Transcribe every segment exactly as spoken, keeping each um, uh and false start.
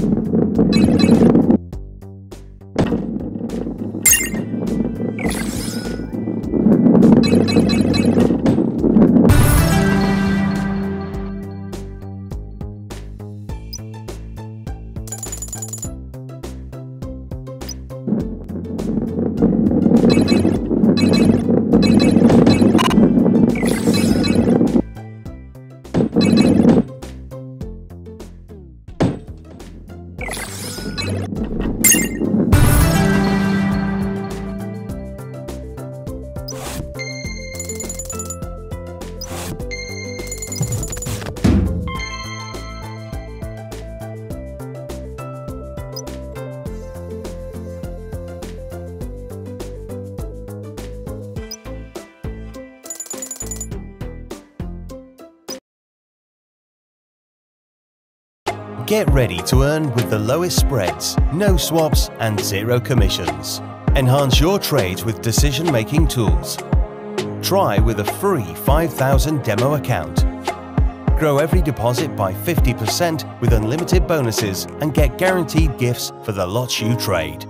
Get ready to earn with the lowest spreads, no swaps and zero commissions. Enhance your trades with decision-making tools. Try with a free five thousand demo account. Grow every deposit by fifty percent with unlimited bonuses and get guaranteed gifts for the lots you trade.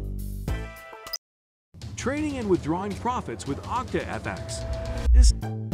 Trading and withdrawing profits with OctaFX. This